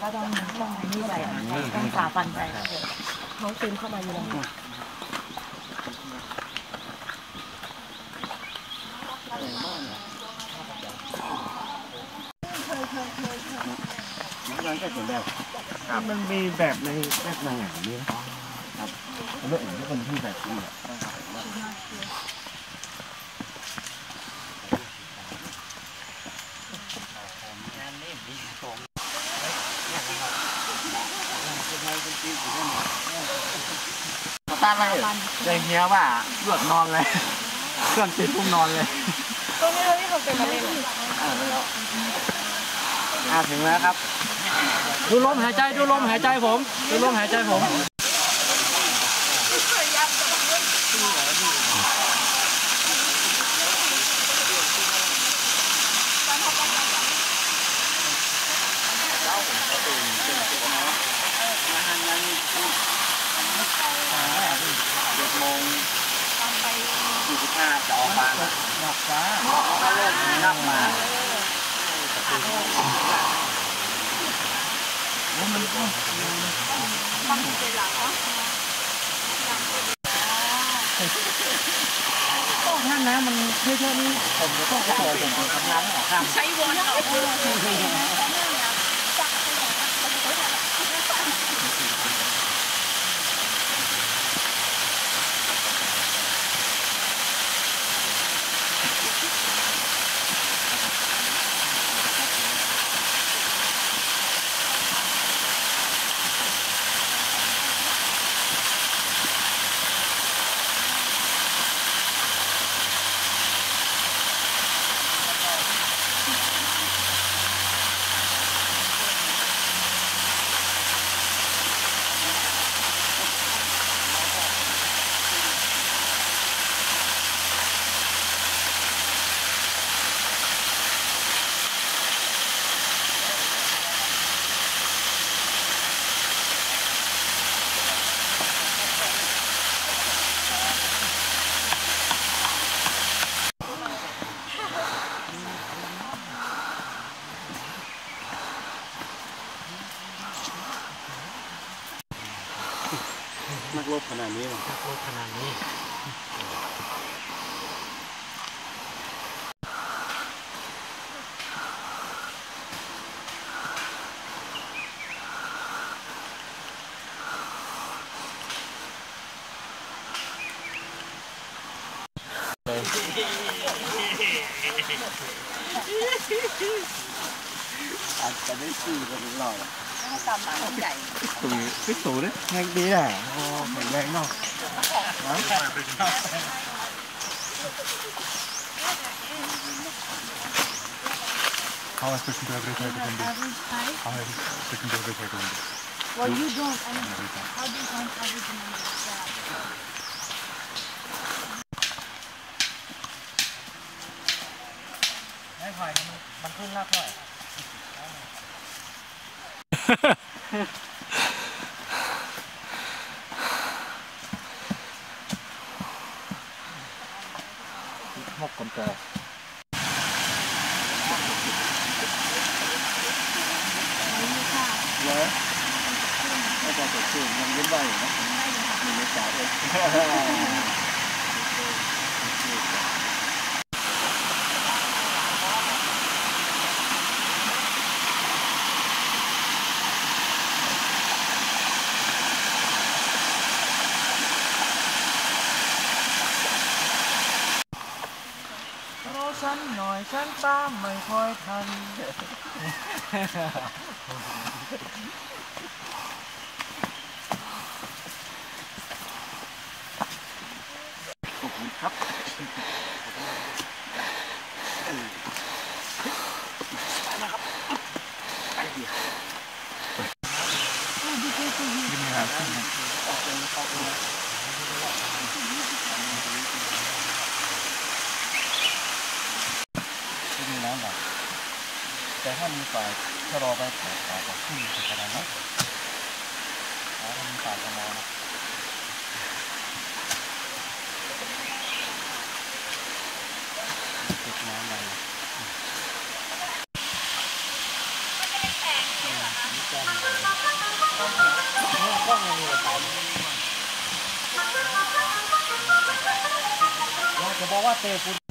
ก็ต้องนี่ไปต้องฝ่าฟันไปเขาซึมเข้ามาอยู่แล้วมันก็เป็นแบบมันมีแบบในแบบหนังอย่างนี้ครับเรื่องอื่นที่คนที่แบบนี้ตั้งเลยใจเฮียว่าหลุดนอนเลยเครื่องติดพุ่มนอนเลยตรงนี้เราที่เขาเป็นมาเล่นถึงแล้วครับดูลมหายใจดูลมหายใจผมดูลมหายใจผม7:45จะออกมาหนักฟ้าหนักมามันก็ตั้งใจหลังเนาะก็นั่นนะมันเท่ๆนี้ผมจะต้องไปผมทำงานไม่ออกข้ามใช้วนเอานักรบขนาดนี้นักรบขนาดนี้อาจจะได้ซื้อกันหรอกตามหลังใหญ่พี่สูเนี่ยแรงดีแหละโอ้แข็งแรงเนาะHow is taken to every type of Hindu? How is taken to every type of Hindu? Well, you don't. I mean, how do you find everything in this job? ไม่พอยมันขึ้นรับหน่อยหกคนเจอเลยไม่พอเกิดขึ้นมันยิ้มได้อยู่นะมีเนื้อจ๋าเลยฉันหน่อยฉันตามไม่ค่อยทันขอบคุณครับนะครับไปดีแต่ถ้ามีฝ่ายชะลอไปขอขึ้นขนาดนั้นถ้ามีฝ่ายชะลอนะติดน้ำอะไรบอกว่าเตะคุณ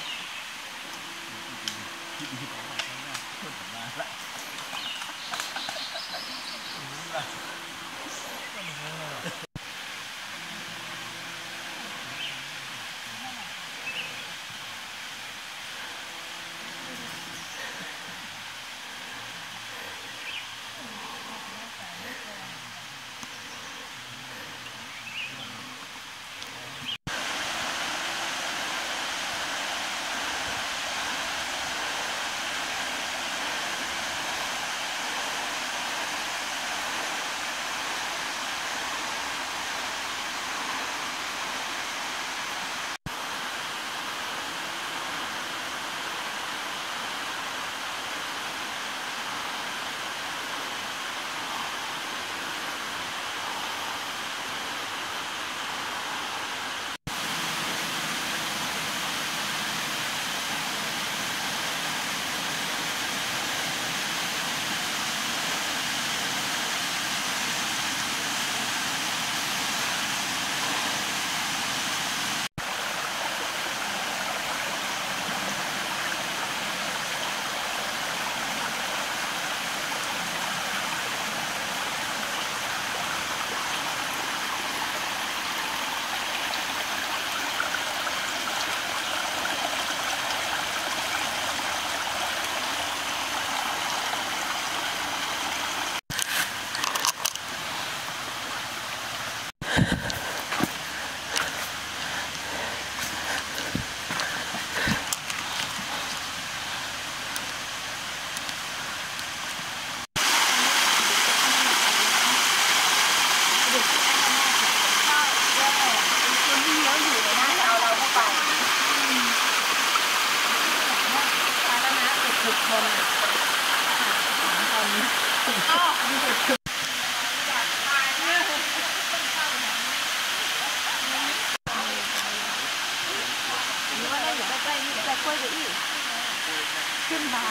ขึ้นมา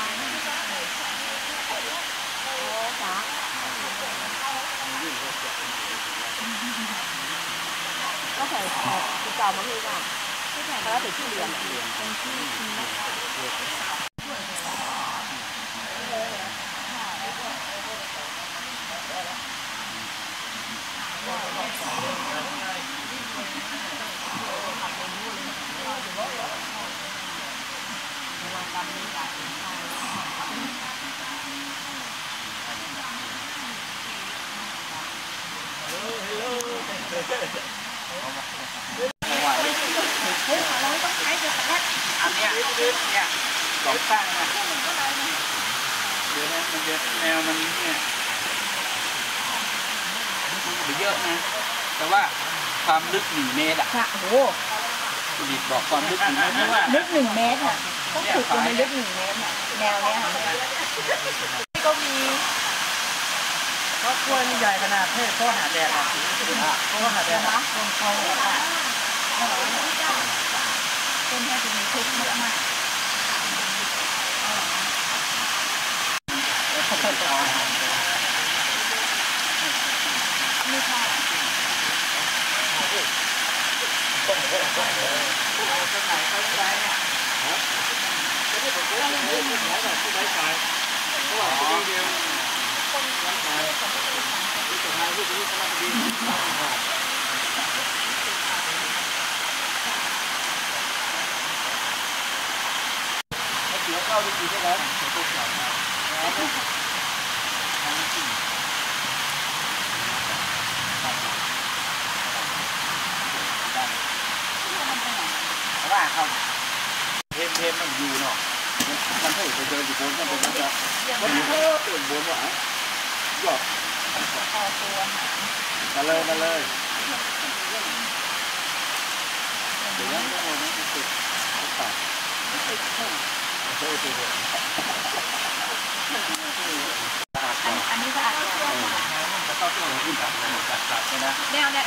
โอ้จ๋าก็ใส่ที่เก่ามาพี่ว่าแล้วถึงที่เรียนเป็นที่อันเนี้ยสองข้างนะเดี๋ยวนะมันจะแนวมันเนี่ยเยอะนะแต่ว่าความลึก1 เมตรอ่ะค่ะโอ้โหดิบบอกความลึก1 เมตรเพราะว่าลึก1 เมตรอ่ะต้องขุดลงไปลึก1 เมตรอ่ะแนวเนี้ยก็มีเพราะกล้วยนี่ใหญ่ขนาดเทศเพราะหาแดดอ่ะเพราะหาแดดนะคะต้นเขาค่ะต้นแค่จะมีทุกเยอะมากนี่ค่ะต้นไหนต้นไรเนี่ยจะได้ผมว่าเรื่องของแบบที่ไร้สายเพราะว่าที่เดียวไร้สายที่สุดท้ายที่นี้สำหรับดีเดี๋ยวเข้าดีๆได้แล้วเดี๋ยวตัวเก่าแล้วทั้งที่ว่าเขาเทมมันอยู่เนาะมันให้ไปเดินอยู่บนมันเป็นแบบมันเพิ่มเติมบนว่ะหยอดมาเลยเดี๋ยวนั้นก็มันติดปากอันนี้สะอาดกว่าแล้วก็ตัวขึ้นแบบจัดเลยนะแนว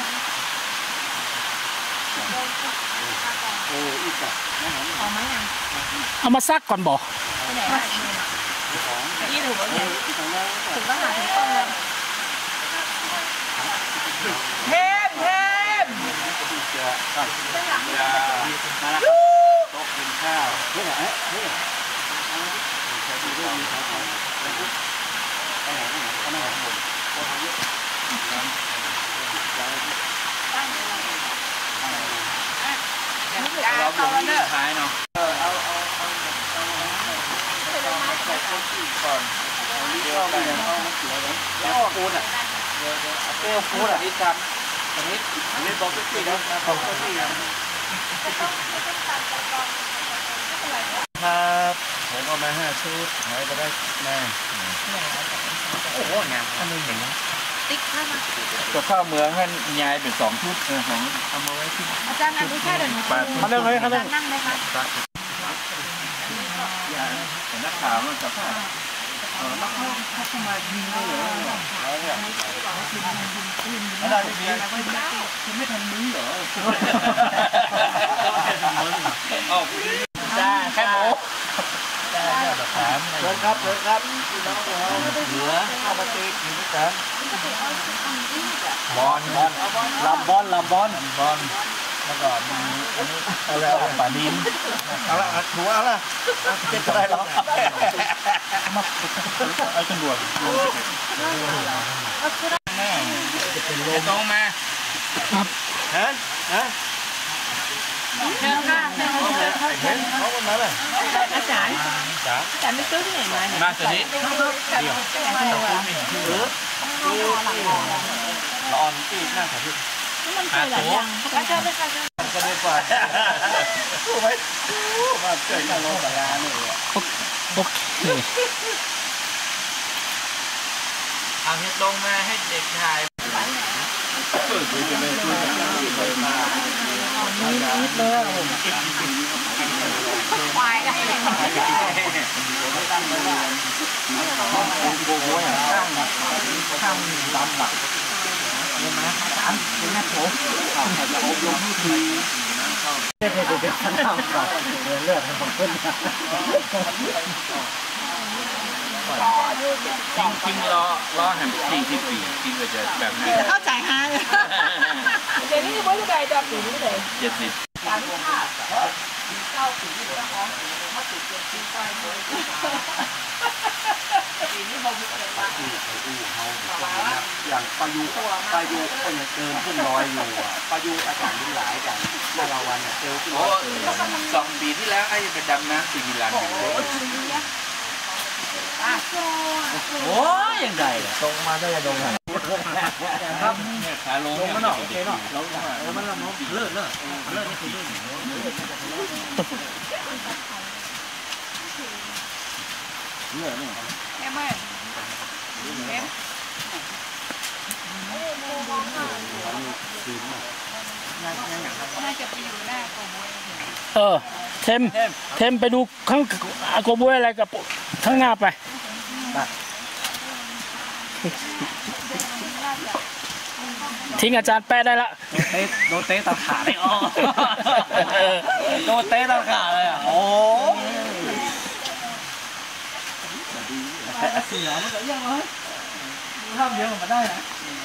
อีกอ่ะพอไหมอ่ะเอามาซักก่อนบอกไปไหนอ่ะนี่ถูกแล้วเนี่ยถูกแล้วหาถึงต้นเลยเทมมาละโต๊ะกินข้าวเฮ้ยใช้ดูด้วยมีข้าวไปไหนก็ไม่หมดพอทำเยอะเราอยู่ที่ท้ายเนาะเอาใส่ต้นที่ก่อนเดี๋ยวไปเอาเสือเลยแล้วปูนอ่ะเปรี้ยวปูนอ่ะนี่จำอันนี้บอกที่แล้วบอกที่แล้วครับผมเอามา5 ชุดหายไปได้มาโอ้โหงามอันนี้เห็นไหมติ๊กข้ามากับข้าวเมืองท่านยายเป็น2 ชุดของเอามาไว้ที่อาจารย์นั่งดูแค่เดี๋ยวหนูเขาเรื่องเลยเขาเรื่องนั่งไหมคะแต่นักข่าวมันสัมภาษณ์นักข่าวเขาทำไมยิงเลยแล้วเนี่ยอะไรพี่คุณไม่ทำมือเหรออ๋อจ้าแค่หมูเชิญครับพี่น้องเราเหลือข้าวปลาตีกินกันบอลลำบอลแล้วก็มีอันนี้อะไรป่าดินเอาละหัวเอาละเป็นอะไรหรอมาไอ้ตำรวจแม่จะเป็นลมตรงมาฮะเชิญค่ะเชิญค่ะเห็นเขาคนนั้นเลยอาจารย์จ๋าอาจารย์ไม่ซื้อที่ไหนมาเนี่ยมาสิเดี๋ยวละอ่อนตีหน้าขอพี่มันเคยหลายอย่างแล้วเชิญเลยค่ะก็ได้กว่าถูกไหมมาเกิดการลงสายาเนี่ยโอเคเอาเฮ็ดลงมาให้เด็กถ่ายคุยกันเลยคุยกันเลยมาควายกันตั้งไว้ว่าโอ้โหตั้งข้างลำหลักเนี่ยนะเป็นแม่ผมเขาจะอบรมวิธีเด็กๆทำก่อนเลือดของเพื่อนจริงรอหัน40 ปีจริงก็จะแบบนั้นเข้าใจฮะเดี๋ยวนี้ไม่ได้จะปีนี้เลย 70 การที่ข้าเข้าปีนี้แล้วของมาติดเกมที่ไฟปีนี้เรามีอะไรบ้างอย่างประยุก็ยังเกินขึ้น100อยู่ประยุอากาศดีหลายอย่างเมื่อวันเนี่ยเซลล์ขึ้น2 ปีที่แล้วไอ้ไปดำน้ำ4 มิลลิอยู่เลยโอ้ยยังไงตรงมาได้ยังไงครับขาลงมันหนอกโอเคเนาะลงมันละมงเลิศนี่คือเลิศนี่แม่แม่แม่น่าจะไปอยู่หน้ากองเทมไปดูข้างอากบวยอะไรกับข้างหน้าไปทิ้งอาจารย์แป๊ะได้ละโดนเตะตัดขาเลยอ๋อโดนเตะตัดขาเลยอ่ะโอ้เสียมันก็ยังเลยทำเยอะมันได้นะ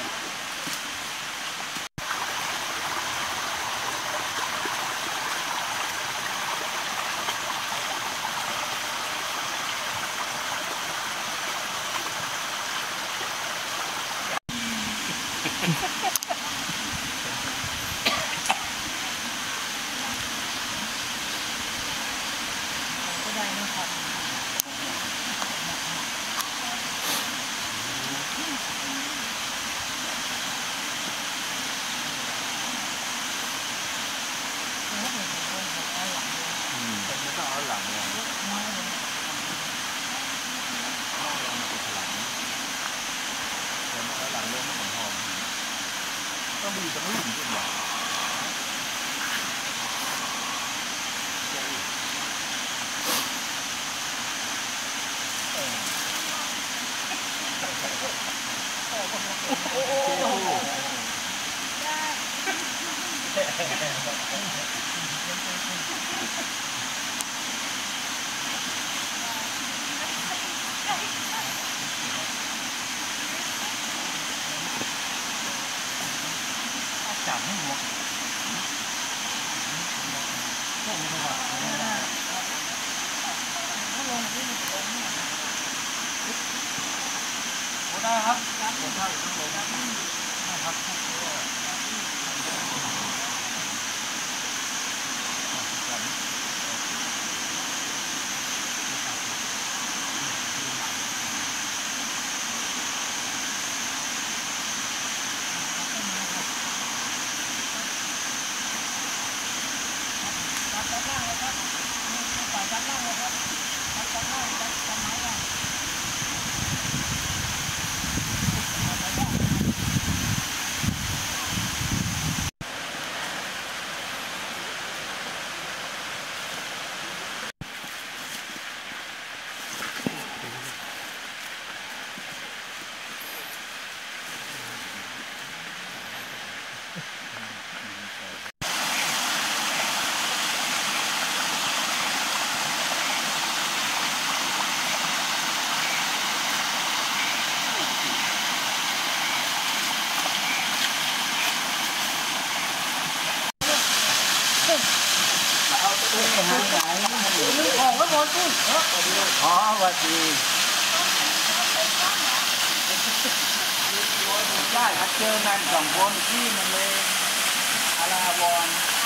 ต้องมีสักรุ่นด้วย จับไม่หัวได้ครับผมเข้าอยู่ข้างบนนะครับอ๋อสวัสดีได้ครับเจอกัน2 คนที่มันเลยอาราวร